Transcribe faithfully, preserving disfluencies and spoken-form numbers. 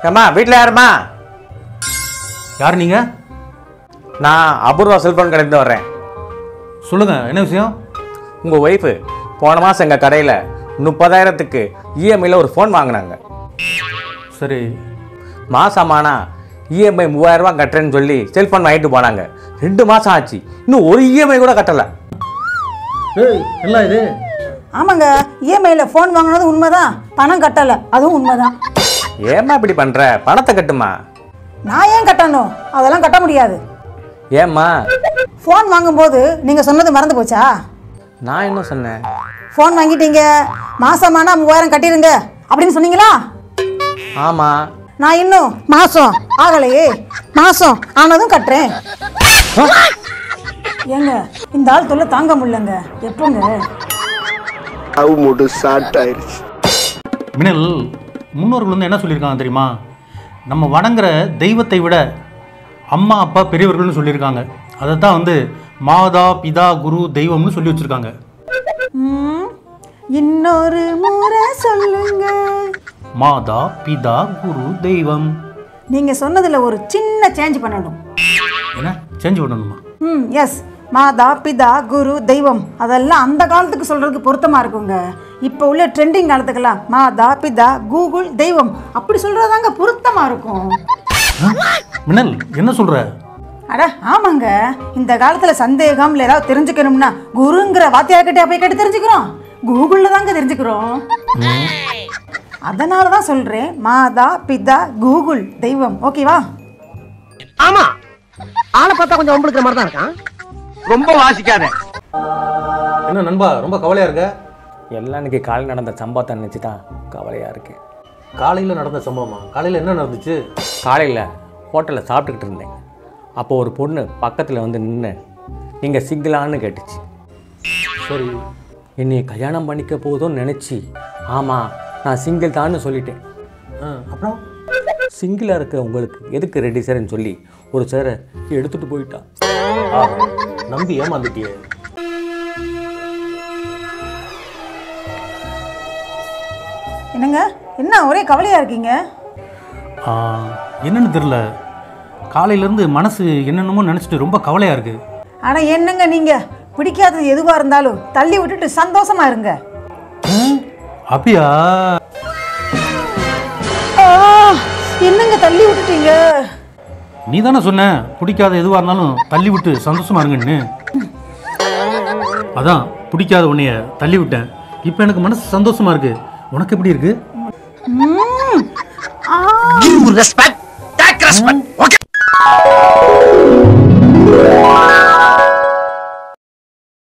ஏம்மா வீட்டில் யாருமா? யார் நீங்கள்? நான் அபூர்வா செல்ஃபோன் கடையிலேருந்து வர்றேன். சொல்லுங்கள், என்ன விஷயம்? உங்கள் ஒய்ஃபு போன மாதம் எங்கள் கடையில் முப்பதாயிரத்துக்கு இஎம்ஐயில் ஒரு ஃபோன் வாங்கினாங்க. சரி. மாதமானா இஎம்ஐ மூவாயிரரூபா கட்டுறேன்னு சொல்லி செல்ஃபோன் வாங்கிட்டு போனாங்க. ரெண்டு மாதம் ஆச்சு, இன்னும் ஒரு இஎம்ஐ கூட கட்டலை. ஏய், என்ன இது? ஆமாங்க, இஎம்ஐயில் ஃபோன் வாங்கினது உண்மைதான், பணம் கட்டலை, அதுவும் உண்மைதான். ஏம்மா இப்படி பண்ணுற? பணத்தை கட்டுமா. நான் ஏன் கட்டணும்? அதெல்லாம் கட்ட முடியாது. ஏம்மா? ஃபோன் வாங்கும்போது நீங்கள் சொன்னது மறந்து போச்சா? நான் என்ன சொன்னேன்? ஃபோன் வாங்கிட்டீங்க, மாசமானா மூவாயிரம் கட்டிடுங்க அப்படின்னு சொன்னீங்களா? ஆமாம். நான் இன்னும் மாசம் ஆகலையே, மாசம் ஆனதும் கட்டுறேன். ஏங்க இந்த ஆள் தொல்லை தாங்க முடியலங்க. எப்போங்க? மினல், முன்னோர்கள் வந்து என்ன சொல்லியிருக்காங்க தெரியுமா? நம்ம வணங்குற தெய்வத்தை விட அம்மா அப்பா பெரியவர்கள்னு சொல்லியிருக்காங்க. அதை தான் வந்து மாதா பிதா குரு தெய்வம்னு சொல்லி வச்சுருக்காங்க. இன்னொரு முறை சொல்லுங்க. மாதா பிதா குரு தெய்வம். நீங்கள் சொன்னதில் ஒரு சின்ன சேஞ்ச் பண்ணணும். என்ன சேஞ்ச் பண்ணணுமா? ம் எஸ். மாதா பிதா குரு தெய்வம் அதெல்லாம் அந்த காலத்துக்கு சொல்கிறதுக்கு பொருத்தமாக இருக்குங்க. இப்போ உள்ள ட்ரெண்டிங் காலத்துக்கெல்லாம் மாதா பிதா கூகுள் தெய்வம் அப்படி சொல்கிறதாங்க பொருத்தமாக இருக்கும். மினல், என்ன சொல்கிற? அட ஆமாங்க, இந்த காலத்தில் சந்தேகம் இல்லை ஏதாவது தெரிஞ்சுக்கணும்னா குருங்கிற வாத்தியார்கிட்ட போய் கேட்டு தெரிஞ்சுக்கிறோம், கூகுளில் தாங்க தெரிஞ்சுக்கிறோம். அதனால தான் சொல்கிறேன், மாதா பிதா கூகுள் தெய்வம். ஓகேவா? ஆமா, ஆளை பார்த்தா கொஞ்சம் ஒம்பளுக்கிற மாதிரி தான் இருக்கான். ரொம்ப வாசிக்காத. என்ன நண்பா, ரொம்ப கவலையாக இருக்க? எல்லாம் இன்னைக்கு காலையில் நடந்த சம்பவத்தை நினச்சி தான் கவலையாக இருக்கேன். காலையில் நடந்த சம்பவமா? காலையில் என்ன நடந்துச்சு? காலையில் ஹோட்டலில் சாப்பிட்டுக்கிட்டு இருந்தேன். அப்போது ஒரு பொண்ணு பக்கத்தில் வந்து நின்று நீங்கள் சிங்கிளான்னு கேட்டுச்சு. சரி. என்னை கல்யாணம் பண்ணிக்க போதும்னு நினச்சி ஆமாம் நான் சிங்கிள் தான்னு சொல்லிட்டேன். அப்புறம் சிங்கிளாக இருக்க உங்களுக்கு எதுக்கு ரெடி சார்ன்னு சொல்லி ஒரு சேரை எடுத்துகிட்டு போயிட்டா. நம்பி ஏமாந்துட்டியே. என்னங்க, என்ன ஒரே கவலையாக இருக்கீங்க? என்னன்னு தெரியல, காலையிலேருந்து மனசு என்னென்னமோ நினச்சிட்டு ரொம்ப கவலையாக இருக்குது. ஆனால் என்னங்க, நீங்கள் பிடிக்காதது எதுவாக இருந்தாலும் தள்ளி விட்டுட்டு சந்தோஷமா இருங்க. அப்படியா? என்னங்க தள்ளி விட்டுட்டீங்க? நீ தானே சொன்ன பிடிக்காத எதுவாக இருந்தாலும் தள்ளி விட்டு சந்தோஷமா இருங்கன்னு. அதான் பிடிக்காத உன்னைய தள்ளி விட்டேன். இப்போ எனக்கு மனசு சந்தோஷமா இருக்கு. உனக்கு எப்படி இருக்கு? Give respect, take respect. Okay.